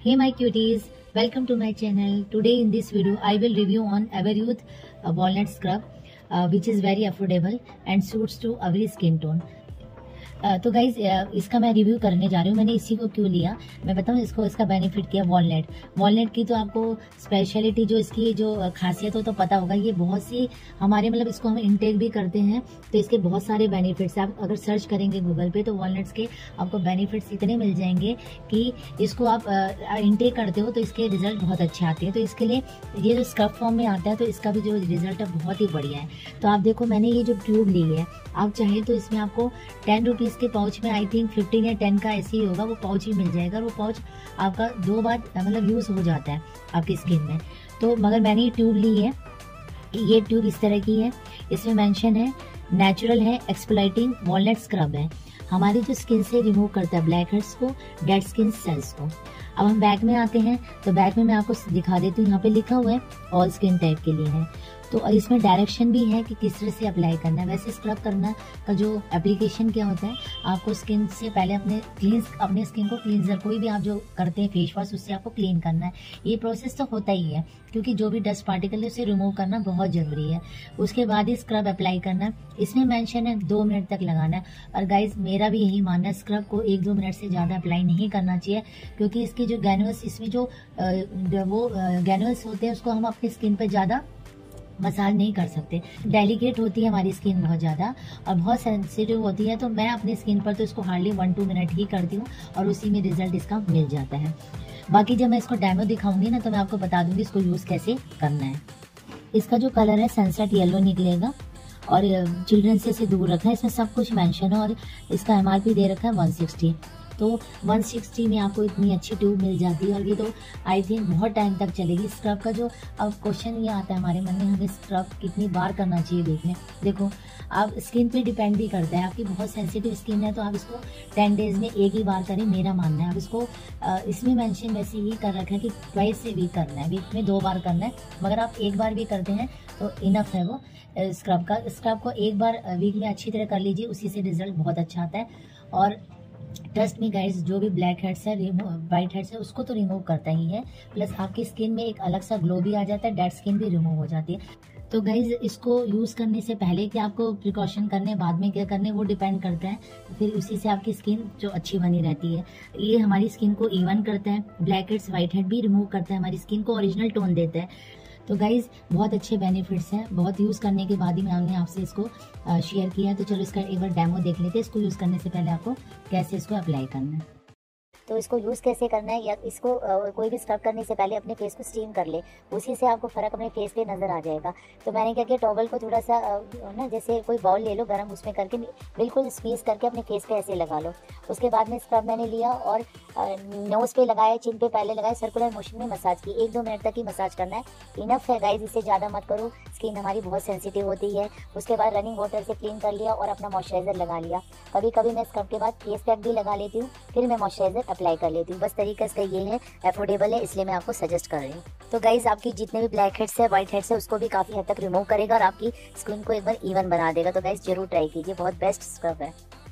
Hey my cuties, welcome to my channel. Today in this video I will review on Everyuth walnut scrub which is very affordable and suits to every skin tone. तो guys इसका मैं review करने जा रही हूँ। मैंने इसी को क्यों लिया मैं बताऊँ इसको। इसका बेनिफिट क्या, वॉलनट की तो आपको स्पेशलिटी जो इसकी जो खासियत हो तो पता होगा। ये बहुत सी हमारे मतलब इसको हम इनटेक भी करते हैं तो इसके बहुत सारे बेनिफिट्स आप अगर सर्च करेंगे गूगल पे तो वॉलनट्स के आपको बेनिफिट्स इतने मिल जाएंगे कि इसको आप इनटेक करते हो तो इसके रिजल्ट बहुत अच्छे आते हैं। तो इसके लिए ये जो स्क्रब फॉर्म में आता है तो इसका भी जो रिजल्ट है बहुत ही बढ़िया है। तो आप देखो मैंने ये जो ट्यूब ली है, आप चाहे तो इसमें आपको 10 रुपीज के पाउच में आई थिंक 15 या 10 का ऐसे ही होगा, वो पाउच ही मिल जाएगा। और वो पाउच आपका 2 बार मतलब यूज हो जाता है आपकी स्किन में। तो मगर मैंने ये ट्यूब ली है, ये ट्यूब इस तरह की है। इसमें मेंशन है नेचुरल है, एक्सफोलिएटिंग वॉलनट स्क्रब है, हमारी जो स्किन से रिमूव करता है ब्लैक हेड्स को, डेड स्किन सेल्स को। अब हम बैक में आते हैं तो बैक में मैं आपको दिखा देती हूँ। यहाँ पे लिखा हुआ है ऑल स्किन टाइप के लिए है। तो इसमें डायरेक्शन भी है कि किस तरह से अप्लाई करना है। वैसे स्क्रब करना का जो एप्लीकेशन क्या होता है, आपको स्किन से पहले अपने स्किन को क्लींजर, कोई भी आप जो करते हैं फेस वॉश, उससे आपको क्लीन करना है। ये प्रोसेस तो होता ही है क्योंकि जो भी डस्ट पार्टिकल है उसे रिमूव करना बहुत जरूरी है। उसके बाद ही स्क्रब अप्लाई करना है। इसमें मेंशन है 2 मिनट तक लगाना है। और गाइज मेरा भी यही मानना है, स्क्रब को 1-2 मिनट से ज्यादा अप्लाई नहीं करना चाहिए क्योंकि इसकी जो ग्रैन्युल्स, इसमें जो वो ग्रैन्युल्स होते हैं उसको हम अपनी स्किन पे ज्यादा मसाज नहीं कर सकते। डेलिकेट होती है हमारी स्किन बहुत ज़्यादा और बहुत सेंसिटिव होती है। तो मैं अपनी स्किन पर तो इसको हार्डली 1-2 मिनट ही करती हूँ और उसी में रिजल्ट इसका मिल जाता है। बाकी जब मैं इसको डेमो दिखाऊंगी ना तो मैं आपको बता दूंगी इसको यूज़ कैसे करना है। इसका जो कलर है सनसेट येलो निकलेगा और चिल्ड्रन से इसे दूर रखना है। इसमें सब कुछ मेंशन है और इसका MRP दे रखा है 160। तो 160 में आपको इतनी अच्छी ट्यूब मिल जाती है और ये तो आई थिंक बहुत टाइम तक चलेगी। स्क्रब का जो अब क्वेश्चन ये आता है हमारे मन में, हमें स्क्रब कितनी बार करना चाहिए। देखो आप स्किन पे डिपेंड भी करता है। आपकी बहुत सेंसिटिव स्किन है तो आप इसको 10 डेज में एक ही बार करें, मेरा मानना है। अब इसको इसमें मेंशन वैसे ही कर रखा है कि ट्वाइस से वीक करना है, वीक में 2 बार करना है। मगर आप एक बार भी करते हैं तो इनफ है वो स्क्रब को एक बार वीक में अच्छी तरह कर लीजिए, उसी से रिजल्ट बहुत अच्छा आता है। और ट्रस्ट मी गाइस, जो भी ब्लैक हेड्स है, वाइट हेड्स है, उसको तो रिमूव करता ही है, प्लस आपकी स्किन में एक अलग सा ग्लो भी आ जाता है, डेड स्किन भी रिमूव हो जाती है। तो गाइज इसको यूज करने से पहले कि आपको प्रिकॉशन करने, बाद में क्या करने, वो डिपेंड करता है। तो फिर उसी से आपकी स्किन जो अच्छी बनी रहती है। ये हमारी स्किन को इवन करता है, ब्लैक हेड्स वाइट हेड भी रिमूव करता है, हमारी स्किन को ओरिजिनल टोन देता है। तो गाइज बहुत अच्छे बेनिफिट्स हैं। बहुत यूज़ करने के बाद ही मैंने आपसे इसको शेयर किया। तो चलो इसका एक बार डेमो देख लेते हैं, इसको यूज़ करने से पहले आपको कैसे इसको अप्लाई करना है। तो इसको यूज़ कैसे करना है, या इसको कोई भी स्क्रब करने से पहले अपने फेस को स्टीम कर ले, उसी से आपको फ़र्क अपने फेस पे नज़र आ जाएगा। तो मैंने क्या किया, टॉवल को थोड़ा सा ना जैसे कोई बाउल ले लो गर्म, उसमें करके बिल्कुल स्क्वीज़ करके अपने फेस पे ऐसे लगा लो। उसके बाद में स्क्रब मैंने लिया और नोज़ पे लगाया, चिन पे पहले लगाया, सर्कुलर मोशन में मसाज की। 1-2 मिनट तक ही मसाज करना है, इनफ है गाइज, इससे ज़्यादा मत करो, स्किन हमारी बहुत सेंसिटिव होती है। उसके बाद रनिंग वाटर से क्लीन कर लिया और अपना मॉइस्चराइज़र लगा लिया। कभी कभी मैं स्क्रब के बाद फेस पैक भी लगा लेती हूँ, फिर मैं मॉइस्चराइज़र अप्लाई कर लेती हूँ। बस तरीका इसका ये है, अफोर्डेबल है, इसलिए मैं आपको सजेस्ट कर रही हूँ। तो गाइज आपकी जितने भी ब्लैक हेड्स है, वाइट हेड्स है, उसको भी काफ़ी हद तक रिमूव करेगा और आपकी स्किन को एक बार इवन बना देगा। तो गाइज जरूर ट्राई कीजिए, बहुत बेस्ट स्क्रब है।